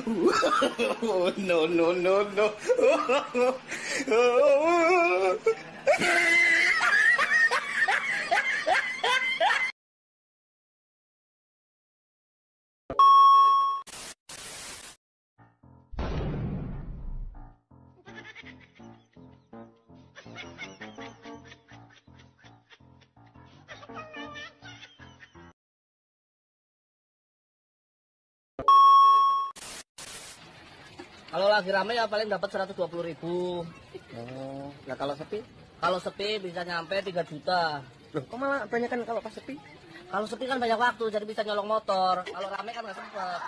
Oh, no, no, no, no. Kalau lagi rame ya paling dapat 120.000. Oh, nah kalau sepi? Kalau sepi bisa nyampe 3 juta. Loh, kok malah banyak kan kalau pas sepi? Kalau sepi kan banyak waktu jadi bisa nyolong motor. Kalau rame kan nggak sempet.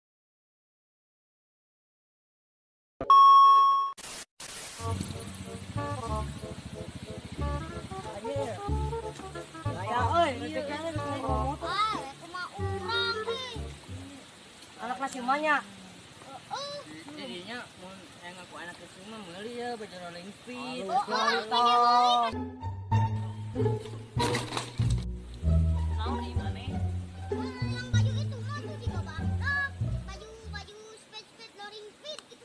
Anak nasi banyak. Jadinya mau yang ngaku anak kecil mah meuli ya baju rolling fit. Naon ieu maneh? Yang baju itu mah tuh juga banyak. Baju sped rolling fit gitu.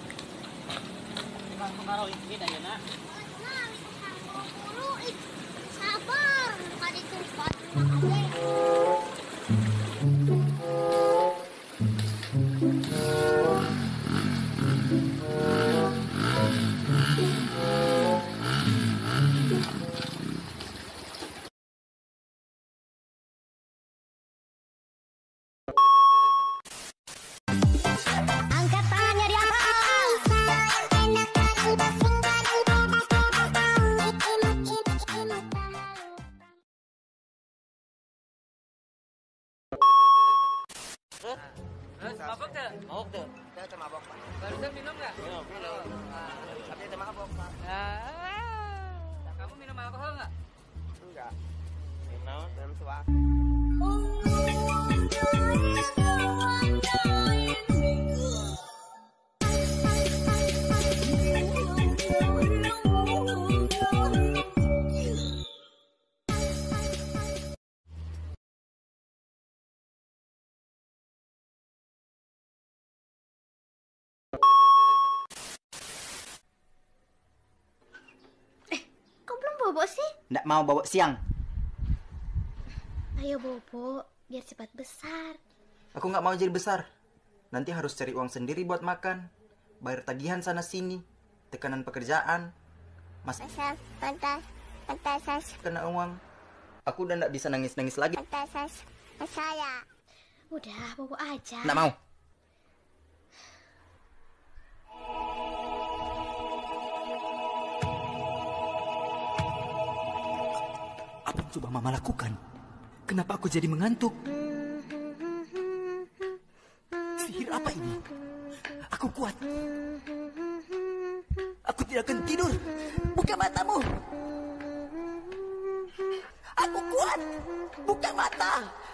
Bukan bukan rolling fit ayeuna. Nah, buru-buru sabar. Tadi tuh baju angkat tangannya di atas. Terus mabok tuh? Mabok tuh. Saya teh mabok, Pak. Barusan minum nggak? Minum. Tapi teh mabok, Pak. Kamu minum alkohol nggak? Enggak. Minum suak. Kok belum bobo sih? Nggak mau bawa siang. Ayo bobo, biar cepat besar. Aku nggak mau jadi besar. Nanti harus cari uang sendiri buat makan, bayar tagihan sana sini, tekanan pekerjaan. Mas kena uang. Aku udah nggak bisa nangis-nangis lagi. Saya. Udah, bobo aja. Nggak mau. Apa yang coba Mama lakukan? Kenapa aku jadi mengantuk? Sihir apa ini? Aku kuat. Aku tidak akan tidur. Buka matamu. Aku kuat. Buka mata.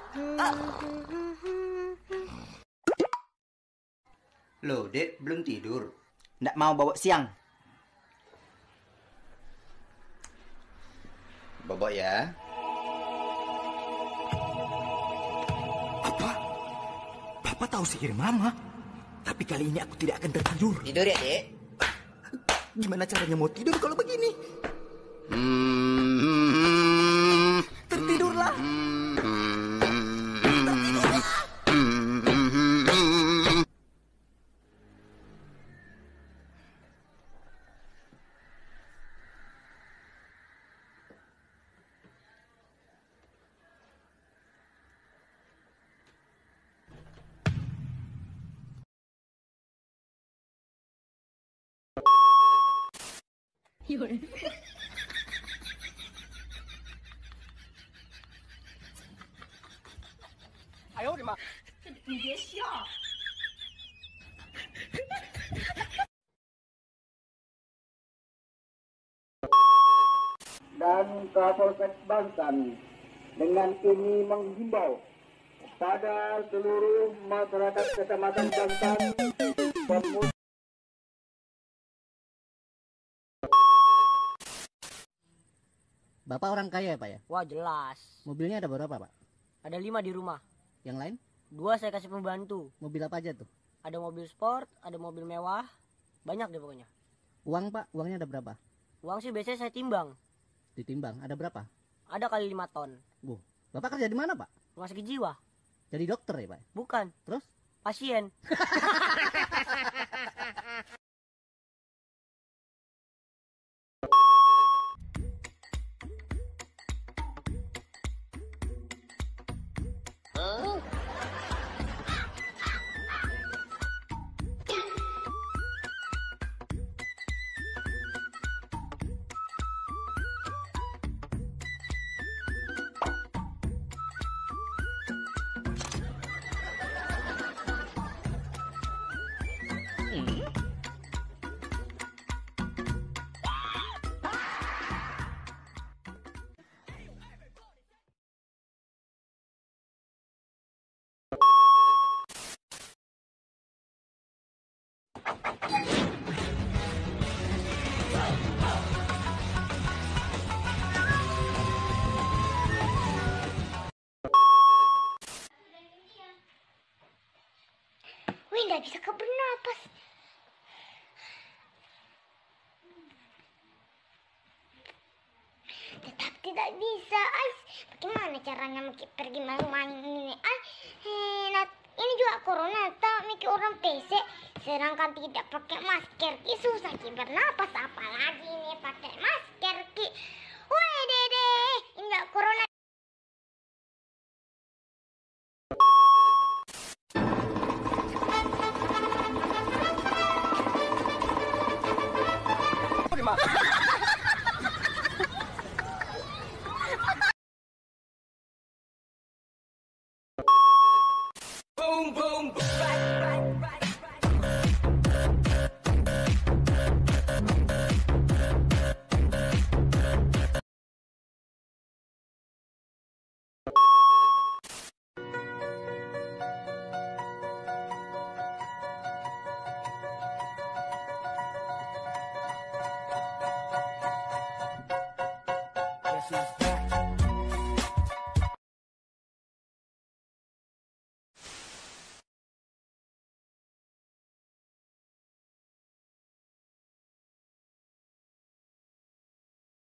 Loh, Dek, belum tidur? Nggak mau bawa siang. Bobok ya. Apa? Papa tahu sihir Mama. Tapi kali ini aku tidak akan tertidur. Tidur ya, Dek? Gimana caranya mau tidur kalau begini? Tertidurlah. Tertidurlah. Ayo, di mana? 你别笑。 dan Kapolsek Banten dengan ini menghimbau pada seluruh masyarakat Kecamatan Banten pemuda. Bapak orang kaya ya Pak ya? Wah jelas. Mobilnya ada berapa Pak? Ada 5 di rumah. Yang lain? 2 saya kasih pembantu. Mobil apa aja tuh? Ada mobil sport, ada mobil mewah, banyak deh pokoknya. Uang Pak, uangnya ada berapa? Uang sih biasanya saya timbang. Ditimbang, ada berapa? Ada kali 5 ton. Bapak kerja di mana Pak? Rumah sakit jiwa. Jadi dokter ya Pak? Bukan. Terus? Pasien. Wih, nggak bisa bernapas. Tetap tidak bisa. Bagaimana caranya pergi main-main ini? Ini juga corona atau mikir orang PC. Sedangkan tidak pakai masker, susah bernapas. Apalagi ini pakai masker. Woi dede, ini nggak corona.